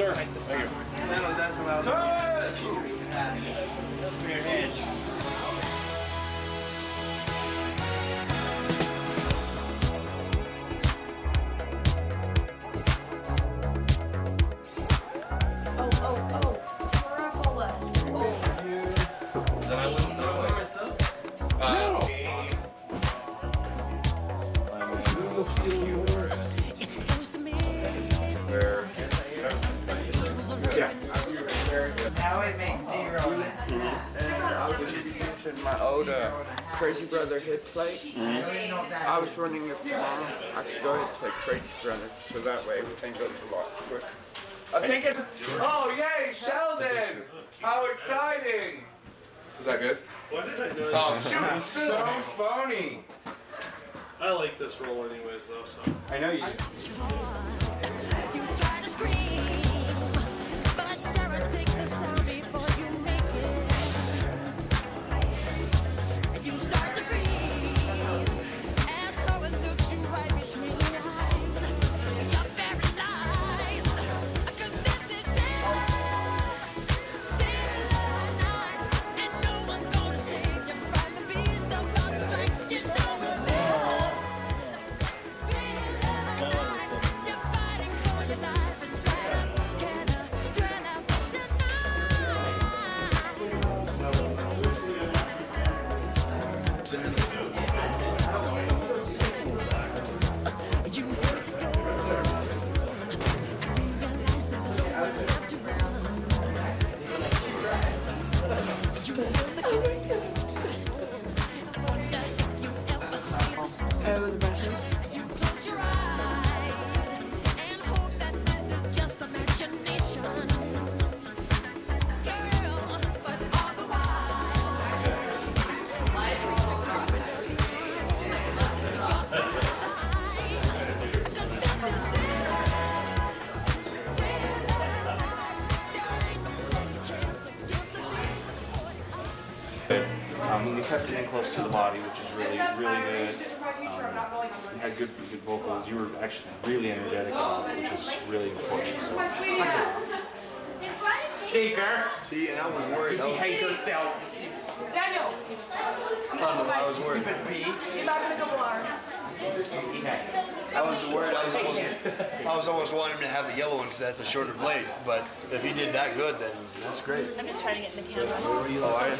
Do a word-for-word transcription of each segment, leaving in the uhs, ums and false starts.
sir. Thank you. That's what I was your head. My old uh, Crazy Brother hit plate. Mm-hmm. I was wondering if tomorrow I could go ahead and play Crazy Brother, so that way everything goes a lot quicker. I think it's... Oh, yay, Sheldon! How exciting! Is that good? What did I do? Oh, shoot, so funny! I like this role anyways, though, so... I know you do. Um, you kept it in close to the body, which is really, really good. Um, you had good, good vocals. You were actually really energetic, uh, which is really important. So. Shaker. See, and I was worried. You behave yourself. Daniel. I was worried. Be back in a couple hours. I was worried. I was almost, I was almost wanting him to have the yellow one because that's a shorter blade. But if he did that good, then that's great. I'm just trying to get in the camera. Oh, I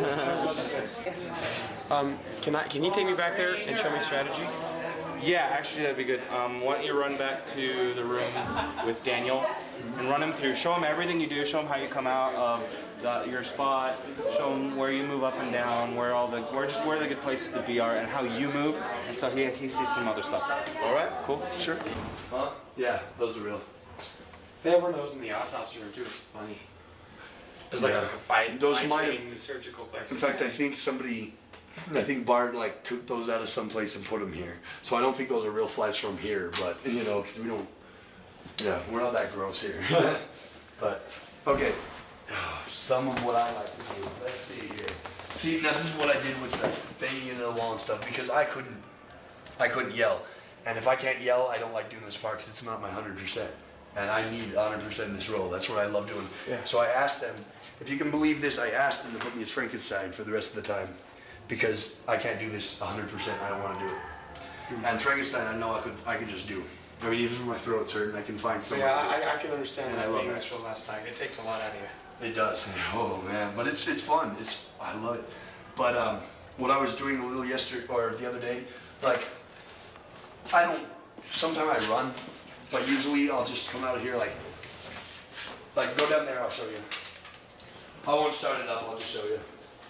um, can I? Can you take me back there and show me strategy? Yeah, actually that'd be good. Um, why don't you run back to the room with Daniel and run him through. Show him everything you do. Show him how you come out of the, your spot. Show him where you move up and down, where all the where just where the good places to be are, and how you move. And so he he sees some other stuff. All right. Cool. Sure. Huh? Yeah, those are real. They have one of those in the autopsy room too. It's funny. It's like Yeah. a fight. Those fight might in the surgical place. In fact, I think somebody, I think Bart like took those out of someplace and put them here. So I don't think those are real flies from here, but you know, because we don't, yeah, we're not that gross here. But okay, some of what I like to do. Let's see here. See, now this is what I did with the banging into the wall and stuff because I couldn't, I couldn't yell, and if I can't yell, I don't like doing this part because it's not my hundred percent. And I need one hundred percent in this role. That's what I love doing. Yeah. So I asked them, if you can believe this, I asked them to put me as Frankenstein for the rest of the time. Because I can't do this one hundred percent. I don't want to do it. Mm-hmm. And Frankenstein, I know I could I could just do. I mean, even if my throat's hurting, I can find something. Yeah, I, I can understand and that I love being that. this show last night. It takes a lot out of you. It does. Oh, man. But it's it's fun. It's I love it. But um, what I was doing a little yesterday, or the other day, like, I don't, sometimes I run. But usually I'll just come out here like, like go down there, I'll show you. I won't start it up, I'll just show you.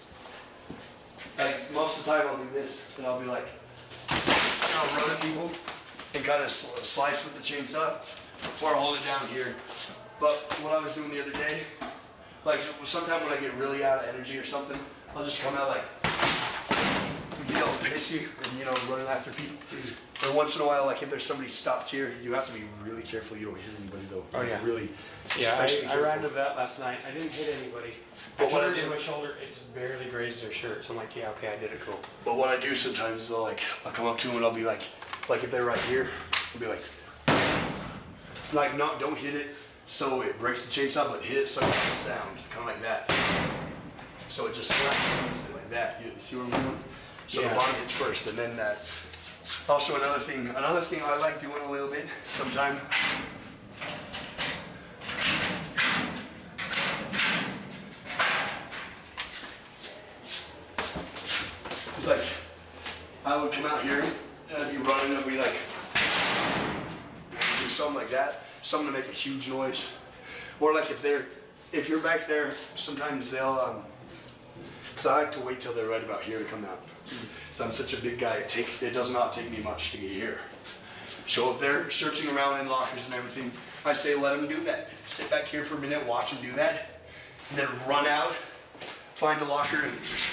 Like most of the time I'll do this, and I'll be like, you know, running people, and kind of sl slice with the chainsaw, or I'll hold it down here. But what I was doing the other day, like sometimes when I get really out of energy or something, I'll just come out like, you know, pissy, and you know, running after people. And once in a while, like if there's somebody stopped here, you have to be really careful you don't hit anybody though. Oh yeah. Really. Yeah, I, I ran to that last night. I didn't hit anybody. But I what I turned did, in my shoulder, it just barely grazed their shirt. So I'm like, yeah, okay, I did it, cool. But what I do sometimes is I'll like, I'll come up to them and I'll be like, like if they're right here, I'll be like, like not, don't hit it, so it breaks the chainsaw, but hit it so it makes a sound, kind of like that. So it just slaps like that. You see what I'm doing? So Yeah. the bottom hits first, and then that. Also, another thing, another thing I like doing a little bit sometimes. It's like I would come out here and I'd be running and I'd be like do something like that, something to make a huge noise. Or like if they're if you're back there, sometimes they'll um because I like to wait till they're right about here to come out. So I'm such a big guy, it takes it does not take me much to get here. So if they're searching around in lockers and everything, I say let them do that. Sit back here for a minute, watch them do that, and then run out, find a locker and just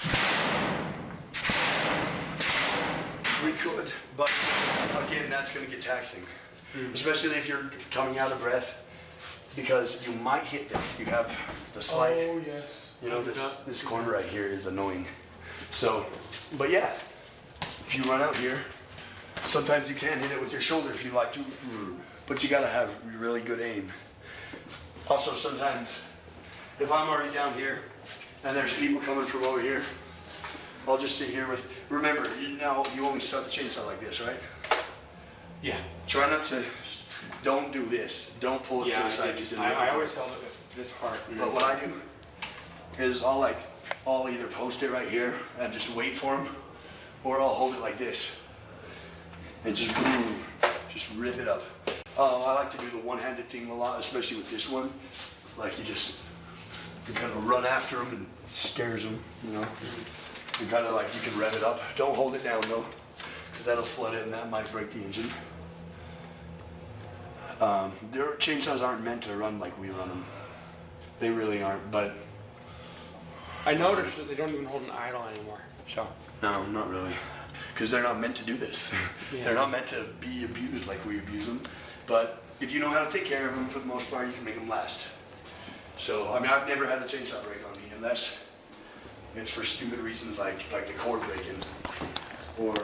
we could, but again, that's going to get taxing, especially if you're coming out of breath, because you might hit this. You have the slide. Oh, yes. You know, this this corner right here is annoying. So, but yeah, if you run out here, sometimes you can hit it with your shoulder if you like to, but you got to have really good aim. Also, sometimes if I'm already down here and there's people coming from over here, I'll just sit here with, remember, you know, you always start the chainsaw like this, right? Yeah. Try not to, don't do this. Don't pull it Yeah, to the side. I, just did. in I, the I always held it with this part. and But then- what I do is I'll like, I'll either post it right here and just wait for them, or I'll hold it like this. And just boom, just rip it up. Uh, I like to do the one-handed thing a lot, especially with this one. Like you just, you kind of run after them and it scares them, you know. You kind of like, you can rev it up. Don't hold it down though, because that'll flood it and that might break the engine. Um, their chainsaws aren't meant to run like we run them. They really aren't, but I noticed that they don't even hold an idle anymore. So. no, not really. Because they're not meant to do this. Yeah. They're not meant to be abused like we abuse them. But if you know how to take care of them, for the most part, you can make them last. So, I mean, I've never had a chainsaw break on me unless it's for stupid reasons like like the cord breaking. Or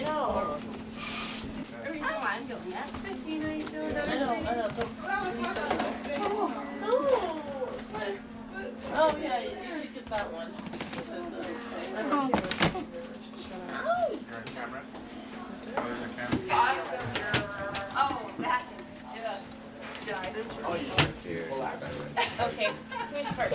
Oh, yeah, you should get that one. Oh. You're on camera? Oh, there's a camera? Oh, that just died. Oh, yeah. Okay. Which part?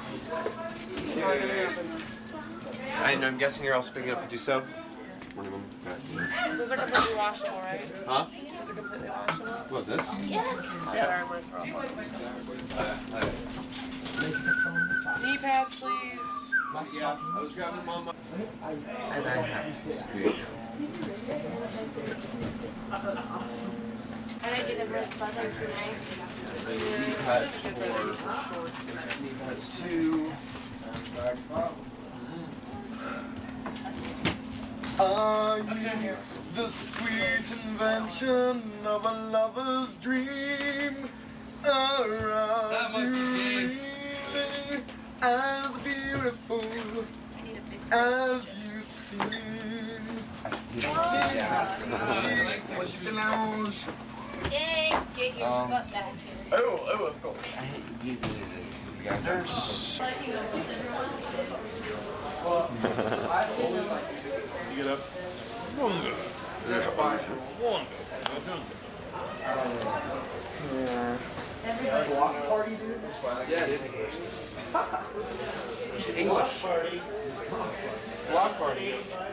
And I'm guessing you're also picking up the Dussault? One of them. Those are completely washable, right? Huh? Those are completely washable? What's this? Yeah. Sorry, I'm gonna throw up. Knee pads, please. Yeah, I was grabbing them on my... And I have And I did a red button tonight. Knee pads for... Knee pads two. are you the sweet invention of a lover's dream? Or are you really as beautiful as you seem? Yay, get your Um, butt back here. Oh, oh, of course. You get up. Block party, dude? Yeah, it is. He's English. Block party.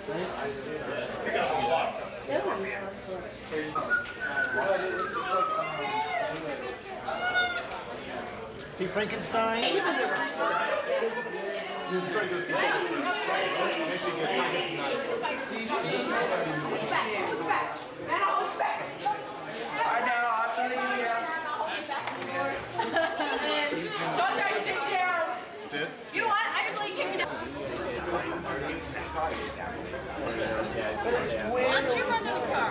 Hey, Frankenstein. I know, I believe you. Don't try to sit down. You know what? I can really kick it up. Why don't you run to the car?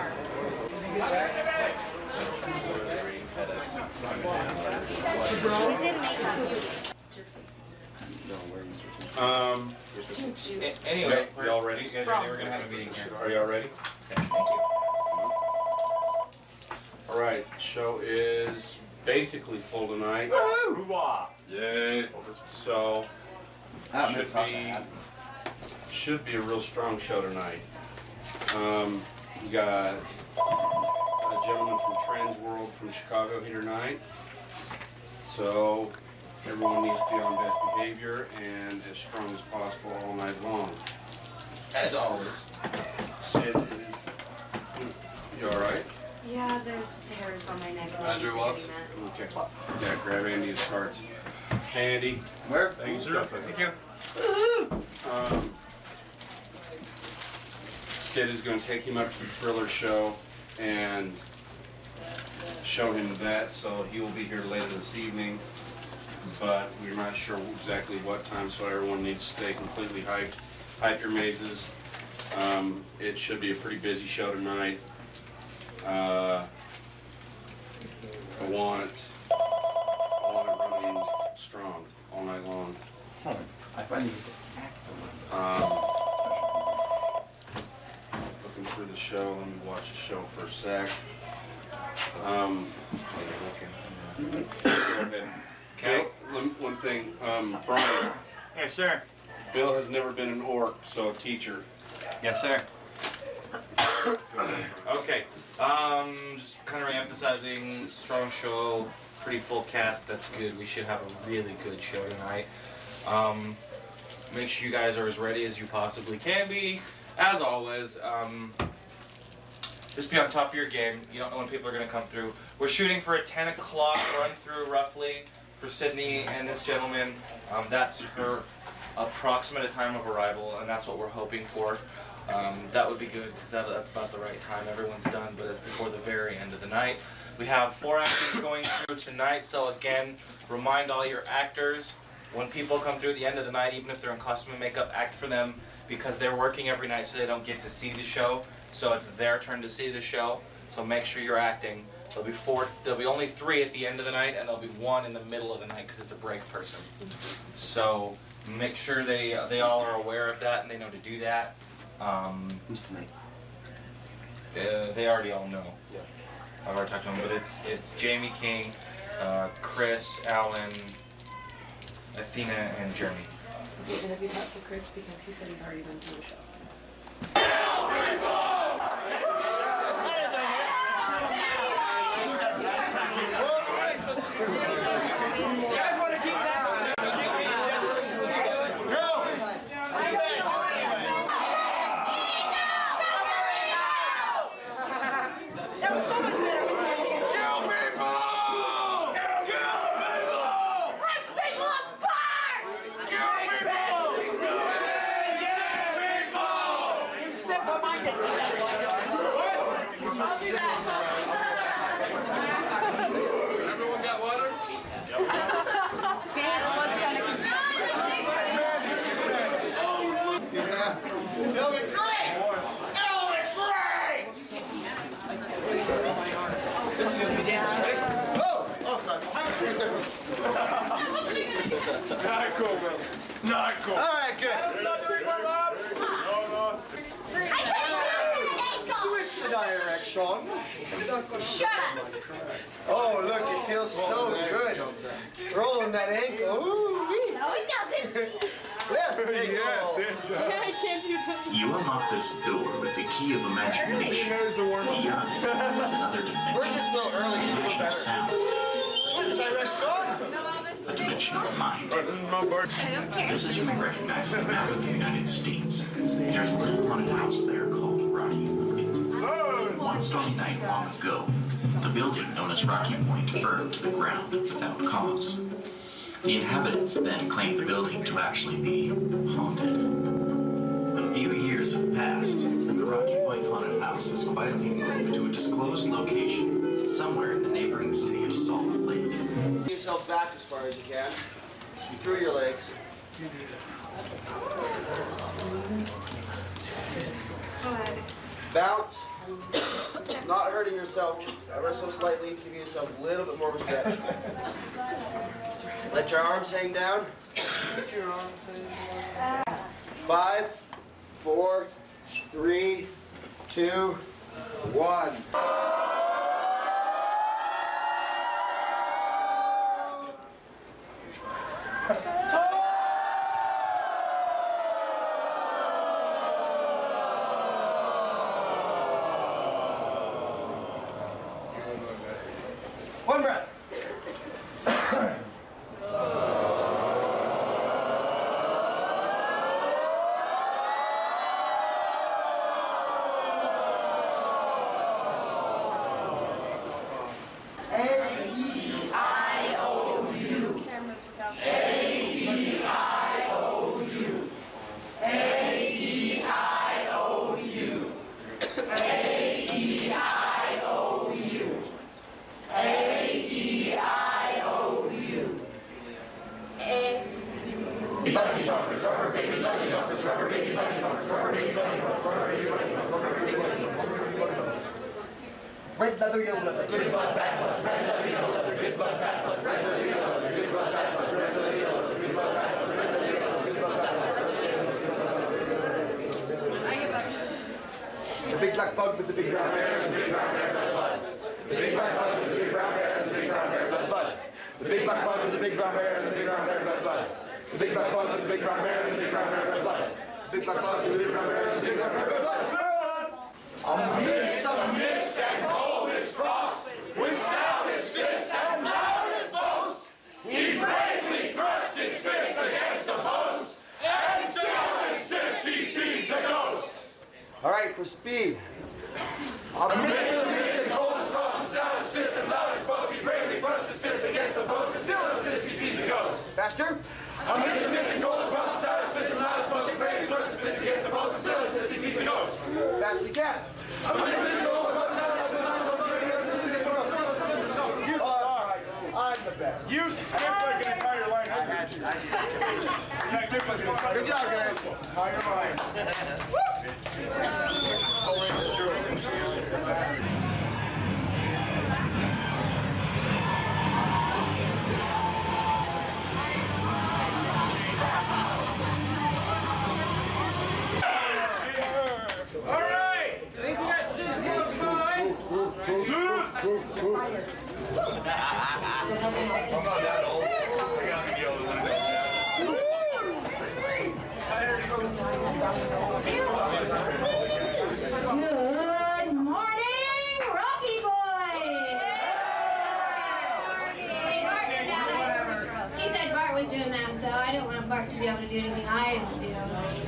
We didn't make that. Um, a- anyway, are y'all ready? You guys ready? We're gonna have a meeting here. Are y'all ready? Okay, thank you. All right, show is basically full tonight. Yay! So should be should be a real strong show tonight. Um, we got a gentleman from Trans World from Chicago here tonight. So everyone needs to be on best behavior and as strong as possible all night long. As always. Sid is. You all right? Yeah, there's hairs on my neck. Andrew Watts. Okay. Yeah, grab Andy's cards. Hey, Andy. Where? Thank you, sir. Thank you. Um, Sid is going to take him up to the Thriller show and show him that, so he will be here later this evening, but we're not sure exactly what time, so everyone needs to stay completely hyped. Hype your mazes. Um, it should be a pretty busy show tonight. Uh, I want, I want it running strong all night long. I find you Um, looking through the show, let me watch the show for a sec. Um, go ahead. Okay, one, one thing, um, Brian. Yes, sir. Bill has never been an orc, so a teacher. Yes, sir. Go ahead. Okay. Um, just kind of re-emphasizing strong show, pretty full cast. That's good. We should have a really good show tonight. Um, make sure you guys are as ready as you possibly can be. As always, um, just be on top of your game. You don't know when people are going to come through. We're shooting for a ten o'clock run through roughly for Sydney and this gentleman. Um, that's her approximate time of arrival, and that's what we're hoping for. Um, that would be good because that, that's about the right time. Everyone's done, but it's before the very end of the night. We have four actors going through tonight, so again, remind all your actors, when people come through at the end of the night, even if they're in costume and makeup, act for them because they're working every night so they don't get to see the show. So it's their turn to see the show, so make sure you're acting. There'll be four, there'll be only three at the end of the night, and there'll be one in the middle of the night because it's a break person. So make sure they, they all are aware of that and they know to do that. Um, Who's tonight? Uh, they already all know. Yeah. I've already talked to them, but it's it's Jamie King, uh, Chris, Alan, Athena, and Jeremy. Have you talked to Chris because he said he's already been through the show? Everyone got water? Elvis Ray! Elvis Ray! Oh! Oh, sorry. Not cool, bro. Not cool. All right, good. Switch the direction. Shut up! Oh, look, it feels so good. Rolling that ankle. Ooh, wee. No, it doesn't. Left ankle. You unlock this door with the key of imagination. Beyond it is another dimension. We're just a little early. A dimension of sound. A dimension of mind. This is you may recognize as a map of the United States. There's a little haunted house there called Rocky Point. One stormy night long ago, the building known as Rocky Point burned to the ground without cause. The inhabitants then claimed the building to actually be haunted. A few years have passed, and the Rocky Point haunted house has quietly moved to a disclosed location somewhere in the neighboring city of Salt Lake. Get yourself back as far as you can. Through your legs. Bounce. Not hurting yourself ever so slightly, giving yourself a little bit more of a stretch. Let your arms hang down. Let your arms hang down. Five, four, three, two, one. One breath. Red leather, yellow leather, good blood, bad blood, red leather, yellow leather, good blood, bad blood, red leather, yellow leather, good blood, bad blood, red leather, yellow leather, good blood, bad blood, red leather, yellow leather, good blood, bad blood, red leather, yellow leather, good blood, bad blood. I give up. The big black bug with the big brown hair and the big brown hair, blood, blood. The big black bug with the big brown hair and the big brown hair, blood, blood. The big black bug with the big brown hair and the big brown hair, blood, blood. The big black bug with the big brown hair and the big brown hair, blood, blood. The big black bug with the big brown hair and the big brown hair, blood, blood. Amidst the mist and coldest frost, with stoutest fist and loudest boast, he bravely thrust his fist against the post, and still insists he sees the ghost. All right, for speed. Amidst the mist and coldest frost, with stoutest fist and loudest boast, he bravely thrust his fist against the post, and still insists he sees the ghost. Faster. Amidst the mist and coldest frost, with stoutest fist and loudest boast, he bravely thrusts his fist against the post, and still insists he sees the ghost. Fast as you can. You suck I'm the best. You skipped like an entire line. I had you. I did. You skipped like an entire line. Good job, guys. Entire line. Oh, wait, it's true. I'm not that old. I gotta be able to win that. Good morning, Rocky Boys! Hey, Bart did that. He said Bart was doing that, so I don't want Bart to be able to do anything I don't do.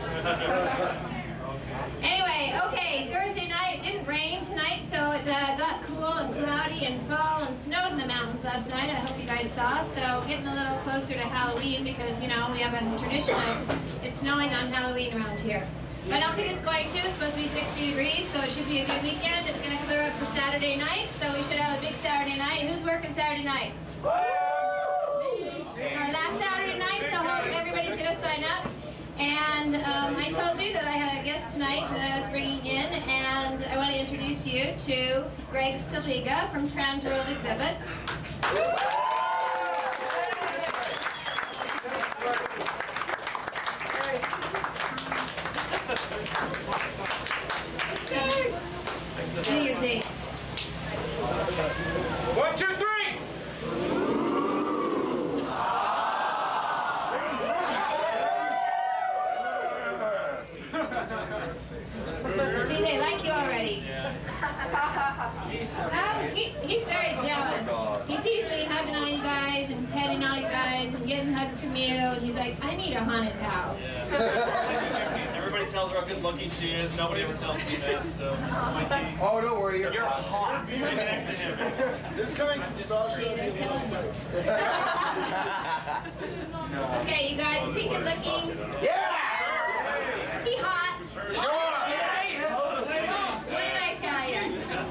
Anyway, okay, Thursday night, it didn't rain tonight, so it uh, got cool and cloudy and fall and snowed in the mountains last night. I hope you guys saw. So getting a little closer to Halloween because, you know, we have a tradition of it snowing on Halloween around here. But I don't think it's going to. It's supposed to be sixty degrees, so it should be a good weekend. It's going to clear up for Saturday night, so we should have a big Saturday night. Who's working Saturday night? Our last Saturday night, so hope everybody's going to sign up. And um, I told you that I had a guest tonight that I was bringing in, and I want to introduce you to Greg Saliga from Transworld Exhibits. Do your thing. One, two, three! See, they like you already. Um, he, he's very jealous. He sees me hugging all you guys and petting all you guys and getting hugs from you, and he's like, I need a haunted house. Everybody tells her how good looking she is. Nobody ever tells me that, so. Oh, don't worry. You're, You're hot. You're next to him. This coming Okay, you guys, is he good looking? Yeah! Is he hot? Sure! What did I tell you?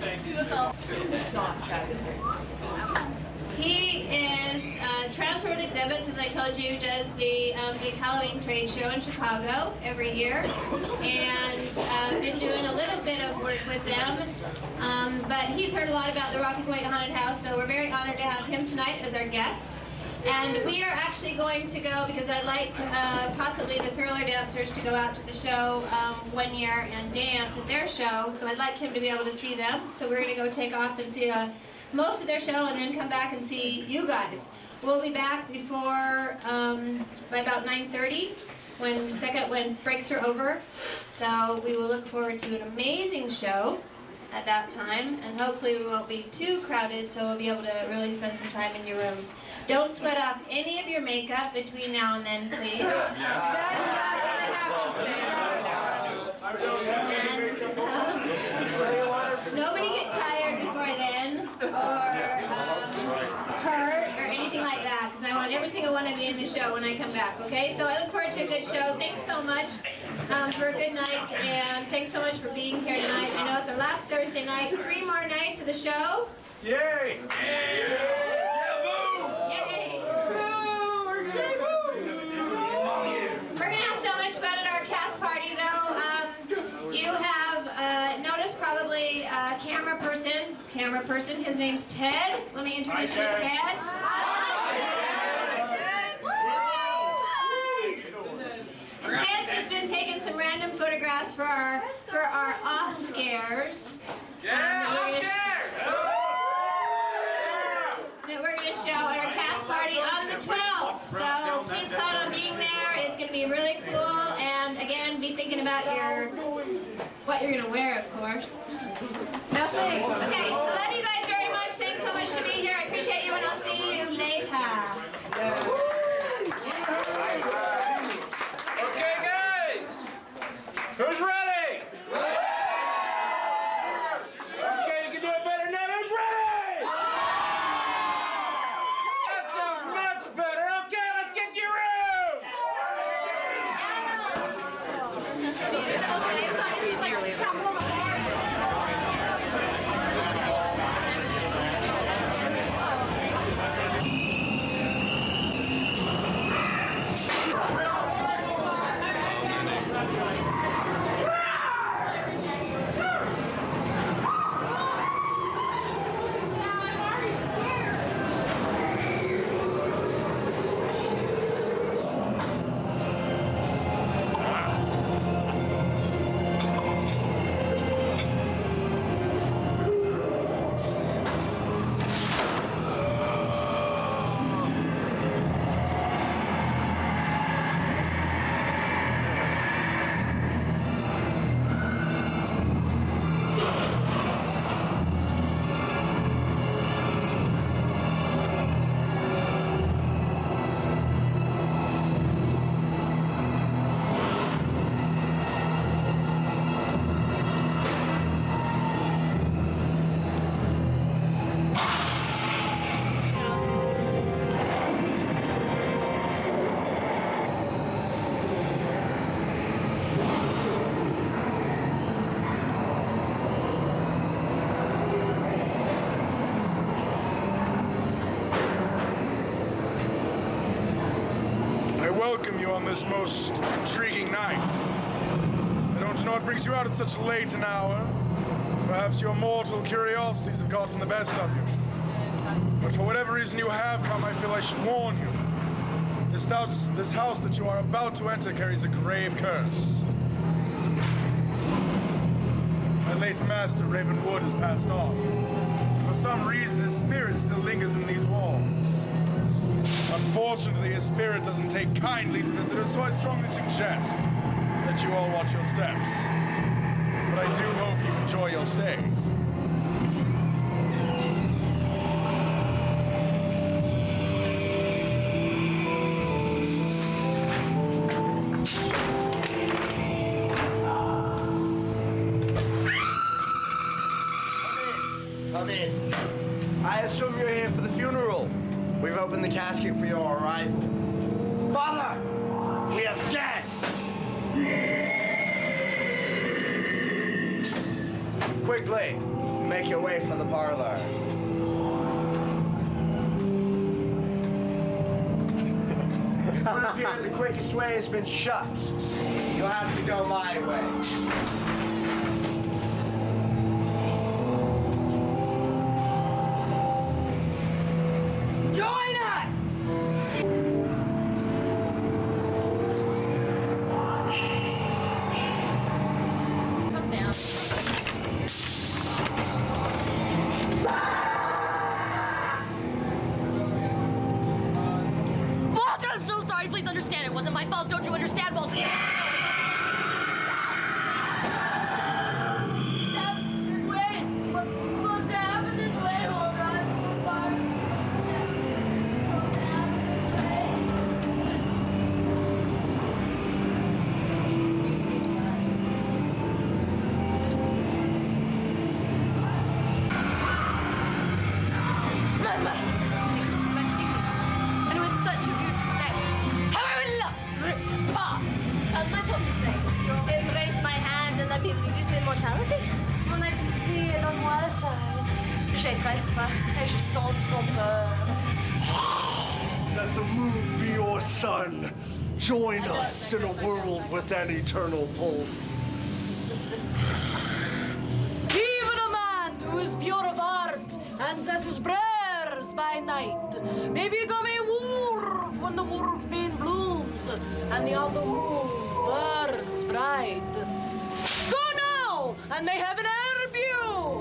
He is uh, Transworld Exhibits, as I told you, does the um, big Halloween trade show in Chicago every year, and uh, been doing a little bit of work with them. Um, but he's heard a lot about the Rocky Point Haunted House, so we're very honored to have him tonight as our guest. And we are actually going to go, because I'd like uh, possibly the Thriller dancers to go out to the show um, one year and dance at their show, so I'd like him to be able to see them. So we're going to go take off and see uh, most of their show and then come back and see you guys. we'll be back before, um, by about nine thirty, when second, when breaks are over. So we will look forward to an amazing show at that time, and hopefully we won't be too crowded, so we'll be able to really spend some time in your rooms. Don't sweat off any of your makeup between now and then, please. That's not going to happen. And, um, nobody get tired before then, or um, hurt, or anything like that, because I want every single one of you in the show when I come back, okay? So I look forward to a good show. Thanks so much um, for a good night, and thanks so much for being here tonight. I know it's our last Thursday night. Three more nights of the show. Yay! We're going to have so much fun at our cast party, though. Um, you have uh, noticed probably uh, camera person. Camera person, his name's Ted. Let me introduce you to Ted. Ted's just been taking some random photographs for our for our off scares. Yeah, um, off that we're going to show at our cast party on the twelfth. So please plan on being there. It's going to be really cool. And again, be thinking about your what you're going to wear, of course. No thanks. Okay, so love you guys very much. Thanks so much for being here. I appreciate you, and I'll see you later. Okay, guys. Who's ready? Okay, you can do it better than that. Who's ready? That sounds much better. Okay, let's get to your room. I welcome you on this most intriguing night. I don't know what brings you out at such late an hour. Perhaps your mortal curiosities have gotten the best of you. But for whatever reason you have come, I feel I should warn you. This house, this house that you are about to enter carries a grave curse. My late master, Raven Wood, has passed on. For some reason, his spirit still lingers in these walls. Unfortunately, his spirit doesn't take kindly to visitors, so I strongly suggest that you all watch your steps. But I do hope you enjoy your stay. Come in. I assume you're here for the funeral. We've opened the casket for your arrival. Father! We have guests! Quickly, make your way for the parlor. It would appear the quickest way has been shut. You'll have to go my way. fault. Don't you understand, Walter? Let the moon be your sun. Join us in a world with an eternal pulse. Even a man who is pure of heart and says his prayers by night may become a wolf when the wolf moon blooms and the other moon burns bright. Go now, and may heaven help you.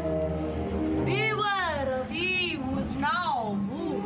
Beware of he who is now moved.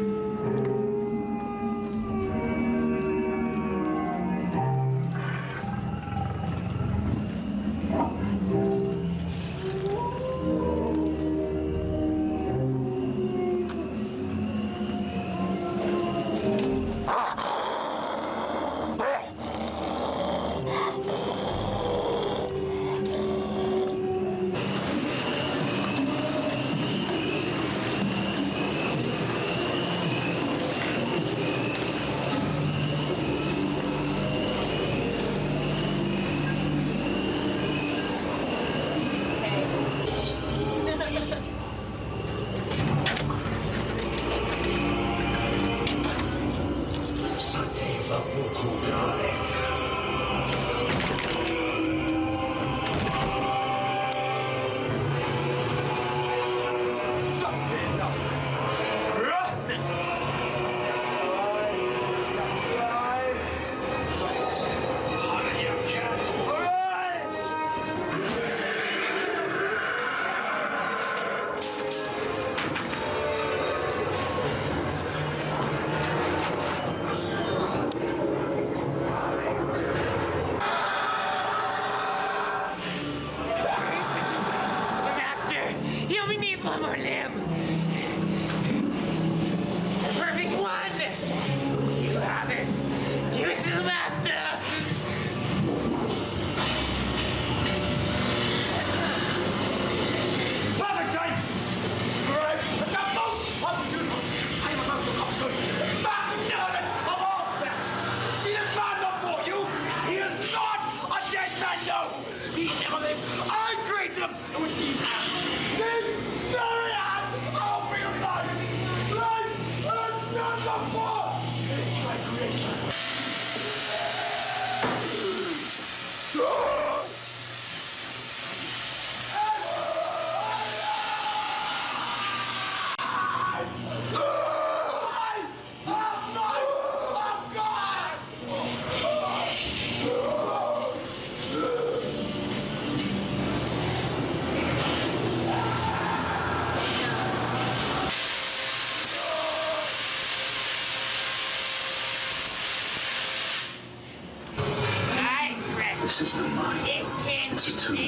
This isn't mine. It's a tomb.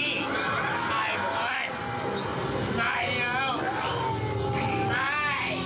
My blood. My own. My.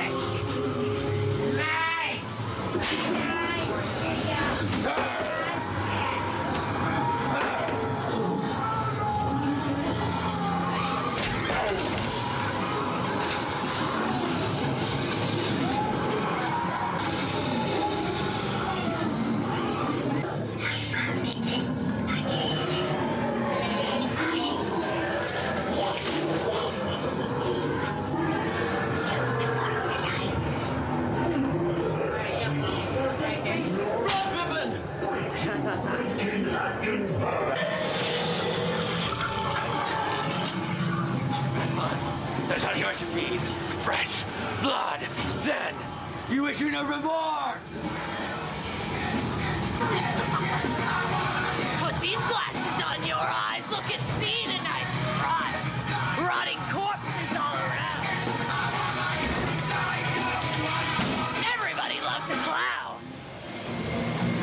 That's how yours should be. Fresh blood. Then you issue no reward. Put these glasses on your eyes. Look and see tonight. Rot. Rotting corpses all around. Everybody loves a clown.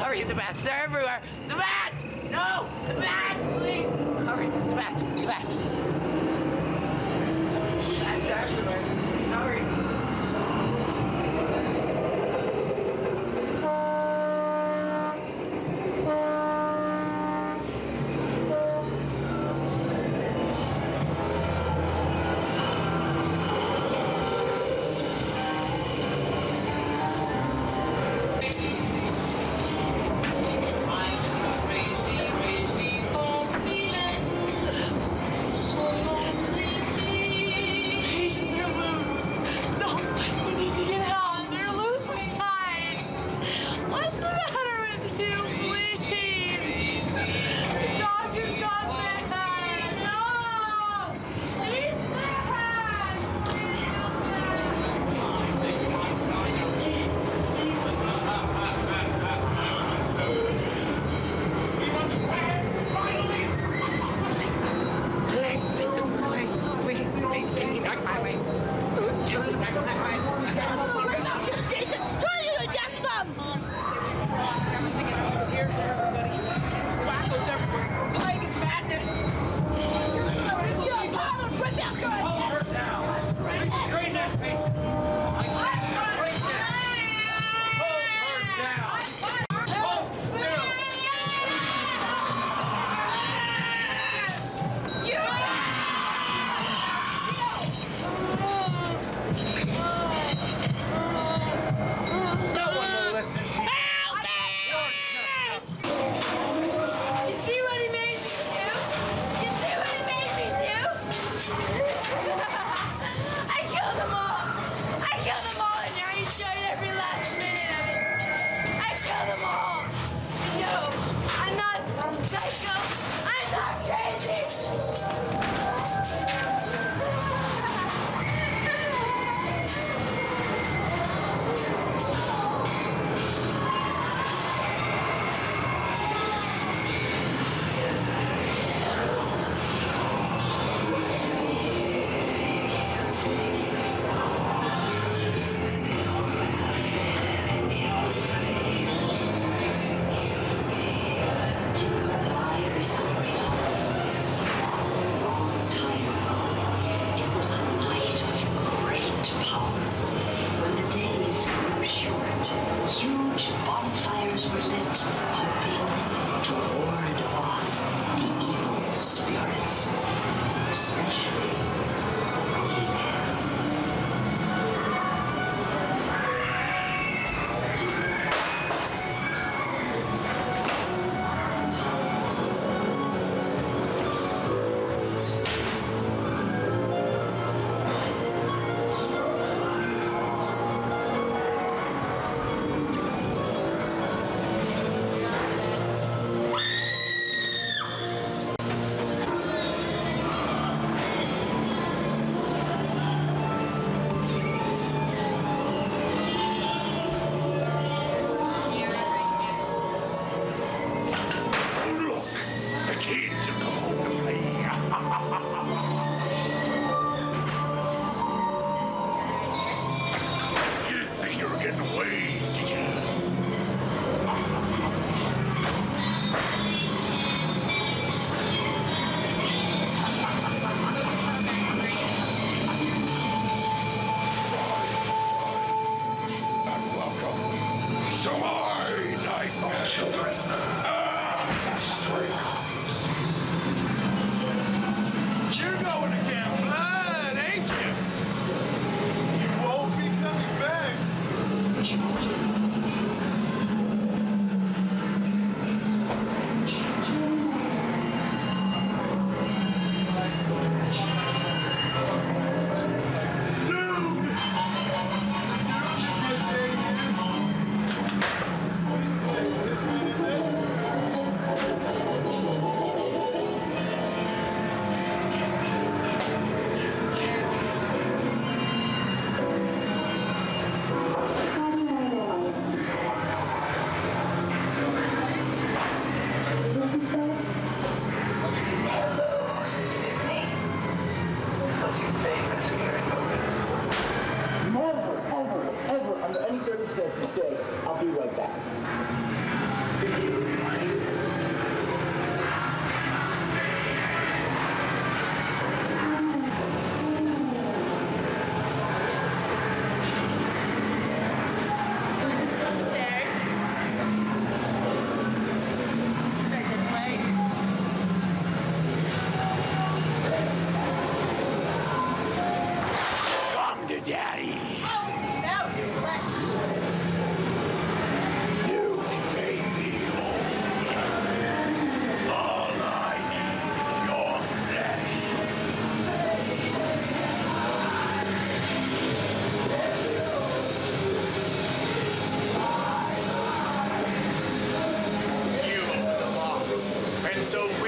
Hurry, the bats. They're everywhere. The bats! No! The bats, please! Hurry, the bats. The bats. The bats are everywhere. Hurry.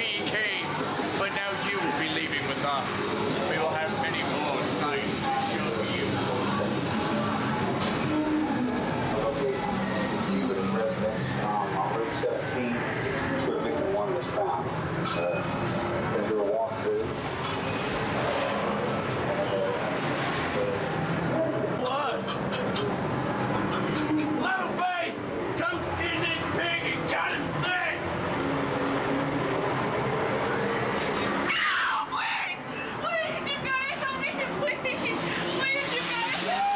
we came, but now you will be leaving with us. We will have many more sights to show you. Executive residence um, on Route seventeen. It's where Victim One was found. Uh, gonna do a walkthrough. What? Leatherface! Come skin this pig and got him sick! Ow, wait! Please, you gotta help me, please! Please, you gotta help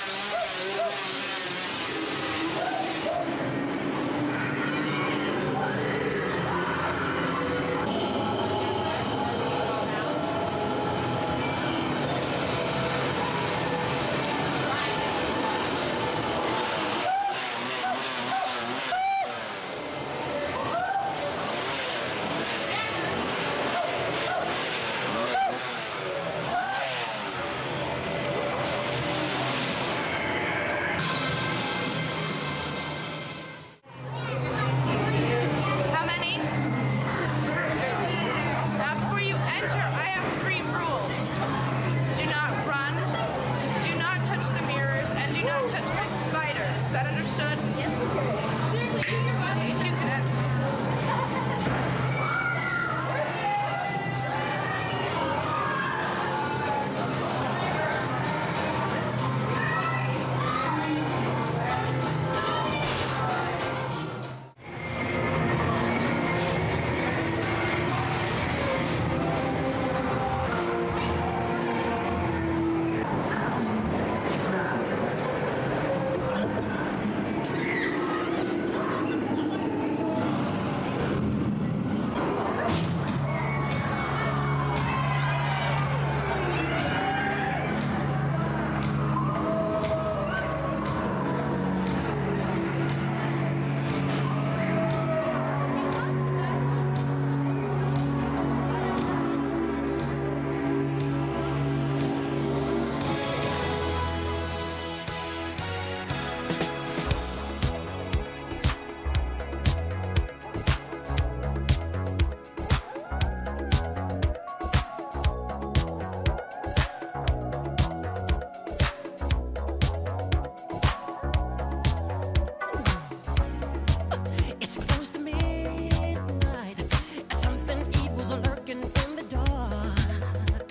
How many? Now, before you enter, I have three rules. Do not run, do not touch the mirrors, and do not touch my spiders. Is that understood? Yes. Okay, you can. It's close to midnight, and something evil's lurking in the dark.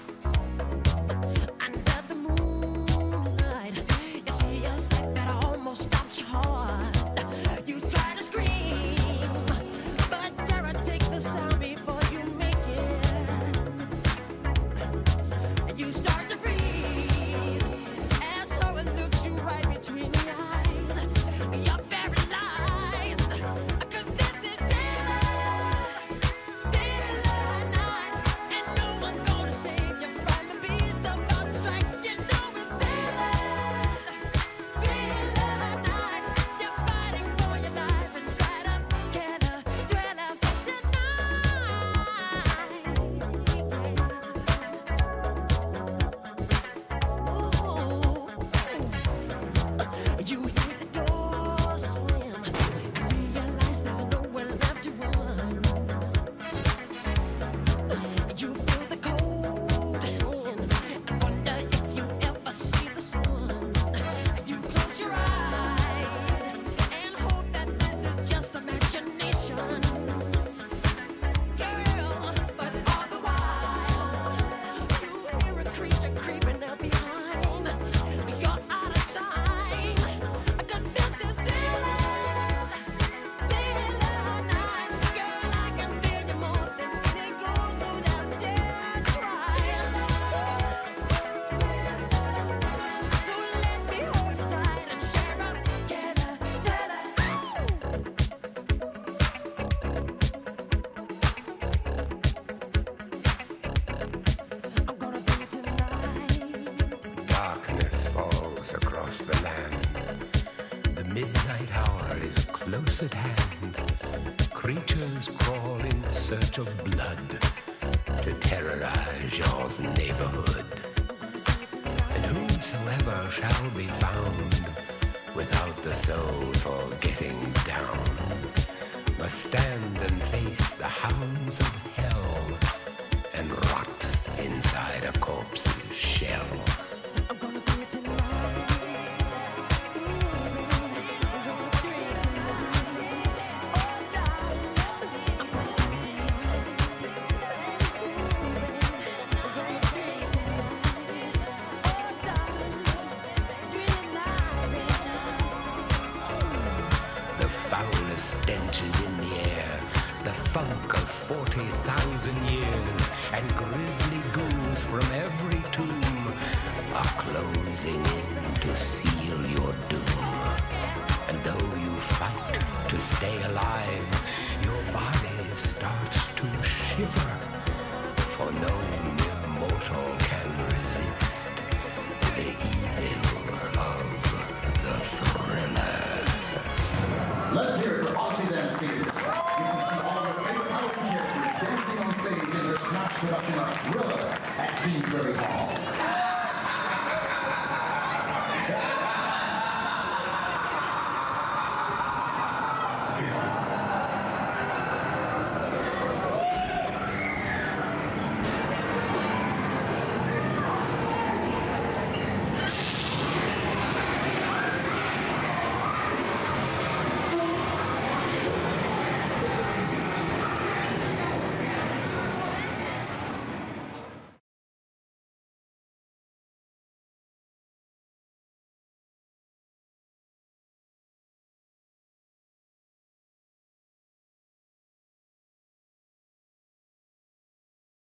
Under the moonlight, you see a sight that almost stops your heart. You try to scream, but terror takes the sound before you make it. You start to freeze, and so it looks you right between the eyes. You're paralyzed, 'cause this is daylight, daylight night, and no one's gonna save you from the beast about to strike. You know it's daylight, daylight night. You're fighting for your life inside a killer thriller for tonight. You hear the door slam and realize there's nowhere left to run. You feel the cold hand and wonder if you ever see the sun. You close your eyes and hope that this is just imagination, girl. But all the while, you hear a creature creeping up behind. You're out of time, 'cause this is daylight, daylight night. Girl, I can feel you more than they go through that death cry. So let me hold you tight and share a killer thriller. I'm gonna bring it to life. Darkness falls across the land. The midnight hour is close at hand. Creatures crawl in search of blood to terrorize your neighborhood. And whosoever shall be found without the soul for getting down must stand and face the hounds of punches in the air, the funk of forty thousand years, and grisly ghouls from every tomb are closing in to seal your doom. And though you fight to stay alive, your body starts to shiver, for no immortal can resist the evil of the thriller. Let's hear it for Aussie Dance Theater. You can see all your favorite Halloween characters dancing on stage in their Snatch production of Thriller at Kingsbury Hall.